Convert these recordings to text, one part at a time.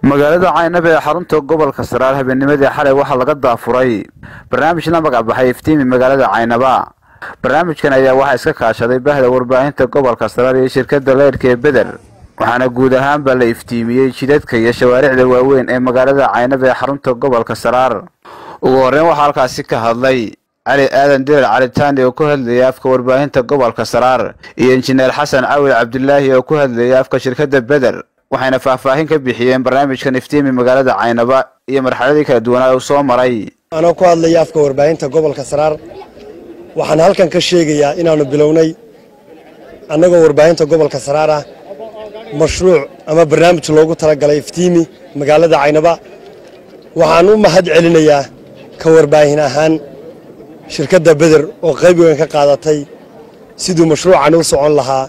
magaalada Caynaba ee xarunta gobolka Saraar habeennimadii xalay waxa laga daafuray barnaamij la magac baxay iftiimi magaalada Caynaba. barnaamijkan ayaa waxa iska kaashaday bahda warbaahinta gobolka Saraar iyo shirkadda leerka ee Bedel, waxaana guud ahaan la iftiimiyay jidadka iyo shawaaricda waaweyn ee magaalada Caynaba ee xarunta gobolka Saraar. ugu horreyn waxa halkaasi ka hadlay علي آدم دير علي تاني وكهل ليافك ورباهنتا قبل كسرار إنجنير حسن عوي عبد الله وكهل ليافك شركة بدر وحين فاهين كبيحيين برنامج كان يفتيمي مقالة عينبا هي مرحلة دي كدونا وصوم مري أنا كهل ليافك ورباهنتا قبل كسرار وحن هالكن كشيء إن أنا بلوني أنا ورباهنتا قبل كسرارة مشروع أما برنامج لوجو ترى قال يفتيمي مقالة عينبا وحنو ما حد علينا إياه كورباهنا هان shirkadda Bedel oo qayb weyn ka qaadatay sidoo mashruucan uu socon lahaa.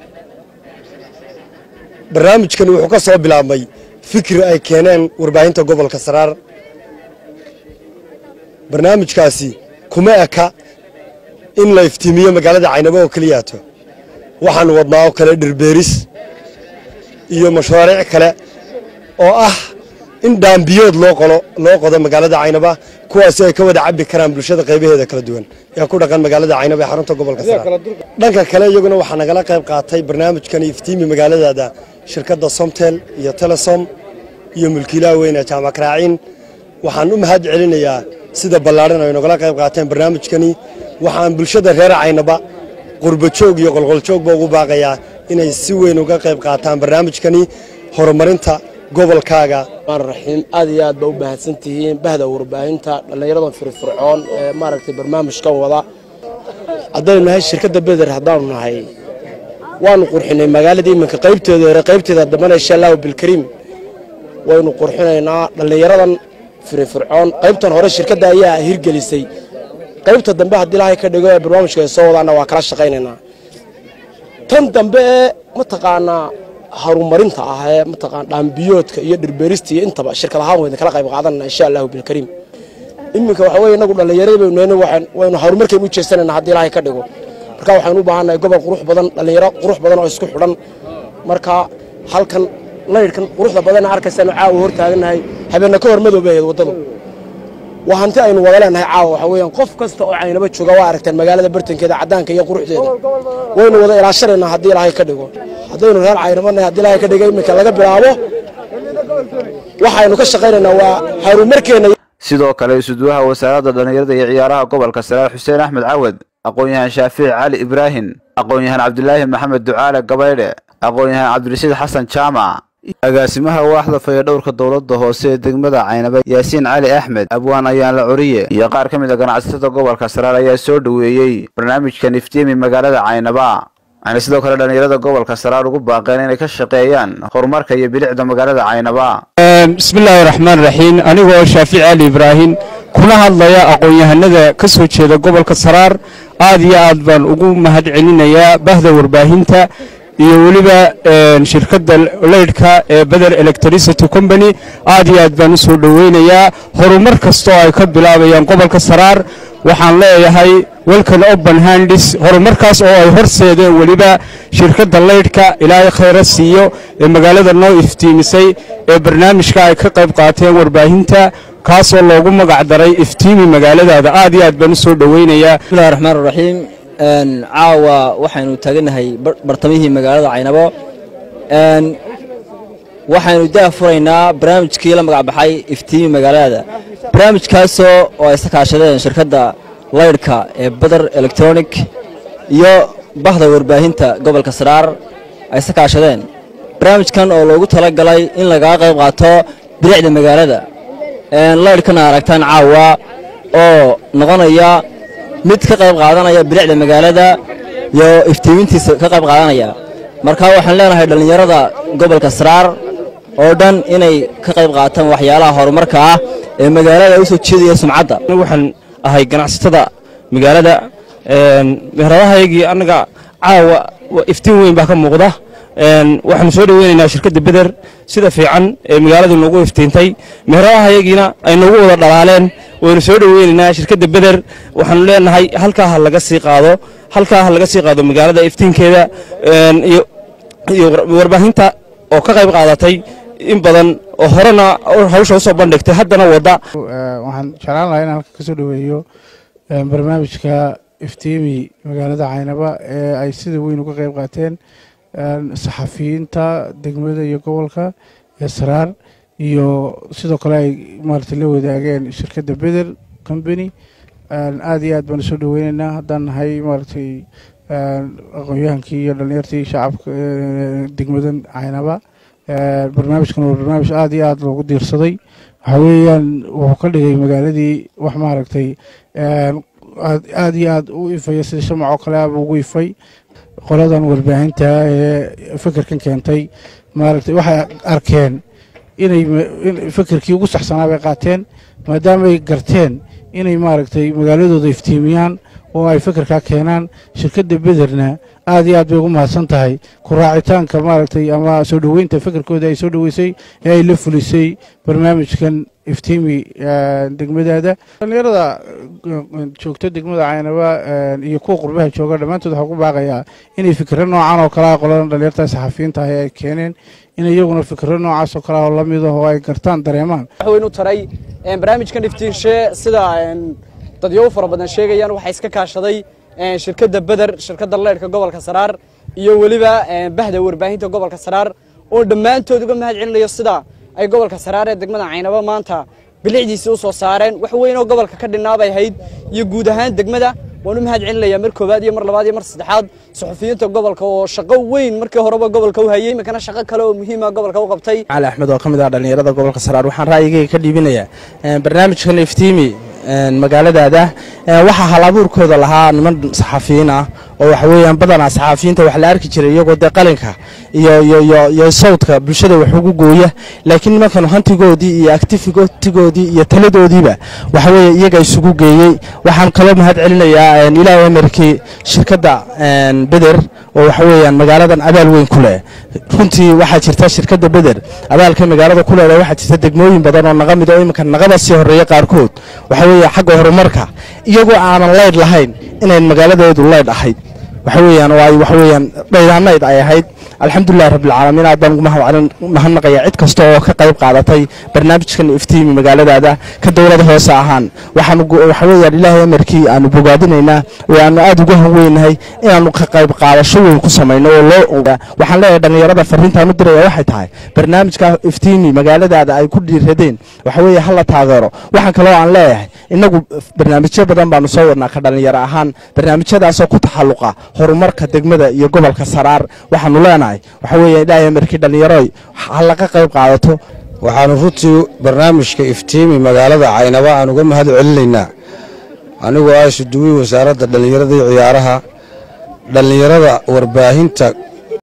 barnaamijkan wuxuu ka soo bilaabmay fikir ay keeneen warbaahinta gobolka Saraar. barnaamijkaasi kuma eka in la iftiimiyo magaalada Caynaba oo kaliya to waxaan wadnaa oo kale dhirbeeris iyo mashaariic kale oo ah in daambiyood loo qodo magaalada Caynaba kuwaas ay ka wada cabi karaan bulshada qaybaheeda kala duwan ee ku dhaqan magaalada Caynaba ee xarunta gobolka Saraar. dhanka kale iyaguna waxa nagala qayb qaatay barnaamijkan iftiimi magaalada shirkadda Somtel iyo Telesom iyo mulkiilaha weyn ee Jaamac Raacin. waxaan u mahad celinayaa sida ballaaran ay nagala qayb qaateen barnaamijkani. waxaan bulshada reer Caynaba qurbo joog iyo qolqol joog ugu baaqayaa inay si weyn uga qayb qaataan barnaamijkani horumarinta gobolkaaga. raxiim aad iyo aad ba u baahsantihiin bahda warbaahinta dhalinyarada firfircoon ee maaragtay barnaamijkan wada hadaynu nahay shirkadda Bedel hadaan nahay waanu qurxinay magaalada iminka qaybteeda dambana insha Allah bil Karim waynu qurxinaynaa dhalinyaradan firfircoon. qaybtan hore shirkadda ayaa hirgelisay, qaybta dambe hadii Ilaahay ka dhigo barnaamijka soo wadana waa kala shaqaynaynaa. tan dambe ma taqaanaa horumarinta ah ee mataqaan dhaambiyoodka iyo dhirbeerista iyo intaba shirkadaha weyn kala qayb qaadanayna insha Allah bil Karim. iminka waxa weeye inagu dhalinyarada waynu horumarkeen u jeesanayna hadii Ilaahay ka dhigo. marka waxaan u baahanahay gobol qurux badan, dhalinyaro qurux badan oo isku xidhan. marka halkan leerkan quruxda badan arkaysan caaw hor taaganahay habeena ka hor madoobeeyay wadada waxaantii aynu wada leenahay caaw waxa weeyaan qof kasta oo Caynaba jooga waa aragteen magaalada bartankeeda cadaanka iyo quruxdeeda waynu wada ilaashanayna hadii Ilaahay ka dhigo. hadaynu reer Caynaba hadii Ilaahay ka dhigay iminka laga bilaabo waxaynu ka shaqaynaynaa waa horumarkeena. sidoo kale isuduwaha wasaaradda dhalinyarada iyo ciyaaraha gobolka Saraar Xuseen Axmed Cawad, aqoon-yahan Shaafici Cali Ibrahim, aqoon-yahan Cabdulaahi Maxamed Ducaale Gabaydhe, aqoon-yahan Cabdirashiid Xasan Jaamac, agaasimaha waaxda fayadhowrka dowladda hoose ee degmada Caynaba Yaasiin Cali Axmed, abwaan ayaan la curiye iyo qaar ka mid ah ganacsatada gobolka Saraar ayaa soo dhaweeyay barnaamijkan iftiimi magaalada Caynaba. waxaana sidoo kale dhalinyarada gobolka Saraar ugu baaqeen inay ka shaqeeyaan horumarka iyo bilicda magaalada Caynaba. bismillaahir rahmaanir rahiim. anigoo Shaafici Cali Ibrahim kuna hadlaya aqoon-yahanada ka soo jeeda gobolka Saraar, aad iyo aad baan ugu mahad celinayaa bahda warbaahinta iyo waliba shirkadda leerka ee Bedel Electricity Company. aad iyo aad baan u soo dhaweynayaa horumar kasto ay ka bilaabayaan gobolka Saraar. waxaan leeyahay welcome open hands. horumarkaas oo ay horseedeen waliba shirkadda leerka Ilaahay khayr siiyo ee magaalada noo iftiimisay ee barnaamijka ay ka qayb qaateen warbaahinta kaas oo loogu magac daray iftiimi magaaladaada. aad iyo aad baan u soo dhaweynayaa. bismillaahir rahmaanir rahiim. caawa waxaynu taaganahay bartamihii magaalada Caynaba. waxaynu daafuraynaa barnaamijkii la magac baxay iftiimi magaalada. barnaamijkaas oo ay sakaashadeen shirkadda leerka ee Bedel Electronic iyo bahda warbaahinta gobolka Saraar ay sakaashadeen. barnaamijkan oo loogu talagalay in laga qayb qaato bilicda magaalada. leerkana aragtaan caawa oo noqonaya mid ka qayb qaadanaya bilicda magaalada iyo iftiimintiisa ka qayb qaadanaya. marka waxaan leenahay dhalinyarada gobolka Saraar oo dhan inay ka qayb qaataan waxyaalaha horumarka ah ee magaalada u soo jeedaya sumcadda. waxaan ahay ganacsatada magaalada. meheradahaygii anaga caawa iftiin weyn baa ka muuqda. waxaan soo dhaweynaynaa shirkadda Bedel sida fiican ee magaalada noogu iftiintay. meheradahaygina ay noogu wada dhalaaleen. waynu soo dhaweynaynaa shirkadda Bedel. waxaan leenahay halkaa laga sii qaado magaalada iftiinkeeda iyo warbaahinta oo ka qayb qaadatay in badan oo horena hawsha usoo bandhigtay haddana wadda. waxaan jeclaan lahaa in halka kasoo dhaweeyo barnaamijka iftiimi magaalada Caynaba ee ay sida weyn uga qayb qaateen saxafiyiinta degmada iyo gobolka Saraar iyo sidoo kale ay maartay la wadaageen shirkadda Beder Company. aad iyo aad baan soo dhaweynaynaa haddaan nahay maartay aqoonyahankii iyo dhalinyartii shacabka degmadan Caynaba. barnaamijkan waa barnaamij aad iyo aad loogu diirsaday waxa weeyaan wuxuu ka dhigay magaaladii wax maaragtay aad iyo aad u ifaya sida shamac oo kale ah ugu ifay. qoladan warbaahinta ee fikirkan keentay maaragtay waxay arkeen inay fikirkii ugu saxsanaa bay qaateen maadaama ay garteen inay maaragtay magaaladooda iftiimiyaan oo ay fikirka keenaan. shirkadda Bederna aad iyo aad bay ugu mahadsan tahay ku raacitaanka maaragtay ama soo dhaweynta fikirkooda ay soo dhaweysay ee ay la fulisay barnaamijkan iftiimi degmadaada. dhalinyarada joogta degmada Caynaba iyo kuwa qurbaha jooga dhammaantood waxaa ku baaqayaa inay fikirro noocan oo kale ah qoladan dhalinyarta saxafiyiinta ah ay keeneen in iyaguna fikirro noocaas oo kale ah oo la mid ah oo ay gartaan dareemaan. wax weyn u taray barnaamijkan iftiinshe sida dadyo fara badan sheegayaan waxay iska kaashaday shirkadda Beder, shirkadda leydhka gobolka Saraar iyo waliba bahda warbaahinta gobolka Saraar oo dhammaantood uga mahad celinayo sida ay gobolka Saraar ee degmada Caynaba maanta bilicdiisa u soo saareen. wax weyn oo gobolka ka dhinaabay hayd iyo guud ahaan degmada waan u mahad celinayaa mar koobaad iyo mar labaad iyo mar saddexaad saxafiyiinta gobolka oo shaqo weyn markii horeba gobolka u hayay markana shaqo kale oo muhiim ah gobolka u qabtay. Cali Axmed oo kamid ah dhalinyarada gobolka Saraar waxaan raayigayga ka dhiibinayaa barnaamijkan iftiimi magaaladaada waxa hal abuurkooda lahaa niman saxafiyiin ah oo waxa weeyaan badanaa saxafiyiinta wax la arki jiray iyagoo de qalinka iyo sawdka bulshada wax ugu gooya laakiin nimankan hantigoodii iyo activity-goodii iyo taladoodiiba waxa weeye iyaga isugu geeyay. waxaan kaloo mahad celinayaa ilaahay amarkii shirkadda Beder oo waxa weeyaan magaaladan abaal weyn ku leh. runtii waxaa jirta shirkadda Beder abaalka magaalada ku leedahay waxaa jirta degmooyin badan oo naga mid oo iminka naqada sii horeeya qaarkood waxa weeye xagga horumarka iyagoo aanan leyd lahayn inay magaaladeedu leyd ahayd waxa weeyaan oo ay waxa weeyaan dhayraanayd ay ahayd. alxamdulillaah rabbil caalamiin aad baan ugu mahadnaqayaa cid kasta oo ka qayb qaadatay barnaamijkan iftiimi magaaladaada ka dowladda hoose ahaan. waxaan waxa weeyaan ilaahay amarkii aanu bogaadinaynaa oo aanu aad uga haweenahay inaanu ka qayb qaadasho weyn ku samayno oo loo waxaan leeyahay dhalinyarada fariintaan u diraya waxay tahay barnaamijka iftiimi magaaladaada ay ku dhiiradeen waxa weeye hal la taageero. waxaan kaloo aan leeyahay inagu barnaamijyo badan baanu soo wadnaa ka dhalinyaro ahaan barnaamijyadaas oo ku taxalluqa horumarka degmada iyo gobolka Saraar. waxaanu leenahay waxa weeye ilaahay markii dhalinyaro hal laga qayb qaadato. waxaanu runtii barnaamijka iftiimi magaalada Caynaba aan uga mahad celinaynaa anigoo ah suduwi wasaaradda dhalinyarada iyo ciyaaraha dhalinyarada warbaahinta